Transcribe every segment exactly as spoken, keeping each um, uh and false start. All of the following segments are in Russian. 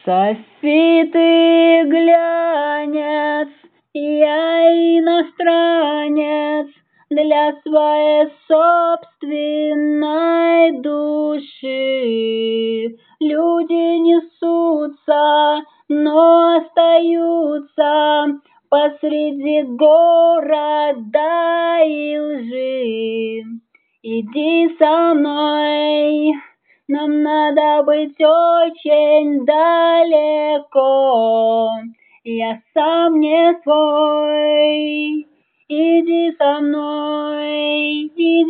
Софиты глянец, я иностранец для своей собственной души. Люди несутся, но остаются посреди города и лжи. Иди со мной, нам надо быть очень далеко. Я сам не свой. Иди со мной,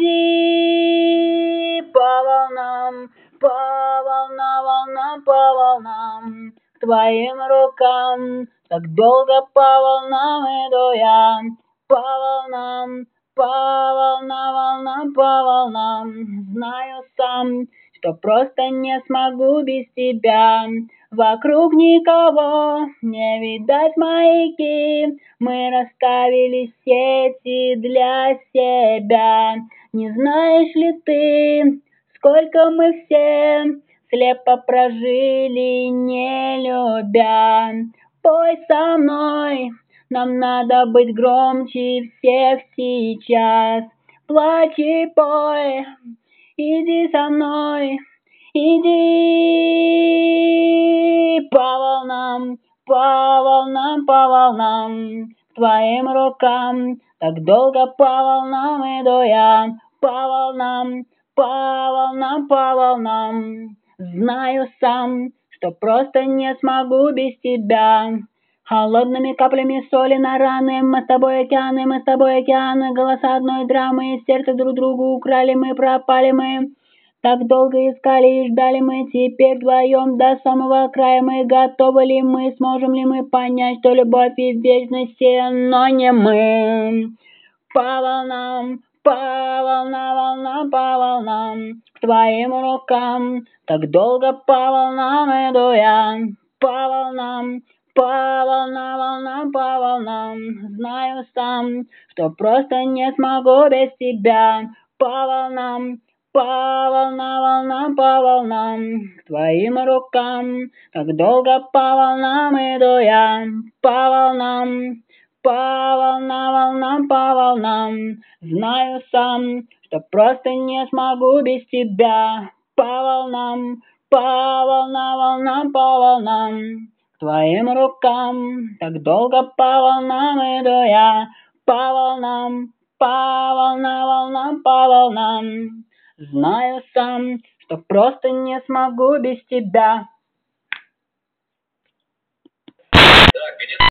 иди по волнам, по волнам, волнам, по волнам, к твоим рукам. Так долго по волнам иду я, по волнам, по волнам, волнам, по волнам. Знаю сам, что просто не смогу без тебя. Вокруг никого не видать маяки. Мы расставили сети для себя. Не знаешь ли ты, сколько мы все слепо прожили, не любя? Пой со мной, нам надо быть громче всех сейчас. Плачь и пой, иди со мной, иди по волнам, по волнам, по волнам, к твоим рукам. Так долго по волнам иду я, по волнам, по волнам, по волнам. Знаю сам, что просто не смогу без тебя. Холодными каплями соли на раны, мы с тобой океаны, мы с тобой океаны, голоса одной драмы, сердце друг другу украли мы, пропали мы. Так долго искали и ждали мы, теперь вдвоем до самого края. Мы готовы ли мы, сможем ли мы понять, что любовь и вечность, но не мы. По волнам, по волнам, волнам, по волнам, к твоим рукам. Так долго по волнам иду я, по волнам, по волнам, волнам, по волнам. Знаю сам, что просто не смогу без тебя. По волнам, по волнам, волнам, по волнам, к твоим рукам. Так долго по волнам иду я, по волнам, по волнам, волнам, по волнам. Знаю сам, что просто не смогу без тебя. По волнам, по волнам, волнам, по волнам, к твоим рукам. Так долго по волнам иду я, по волнам, по волнам, волнам, по волнам. Знаю сам, что просто не смогу без тебя.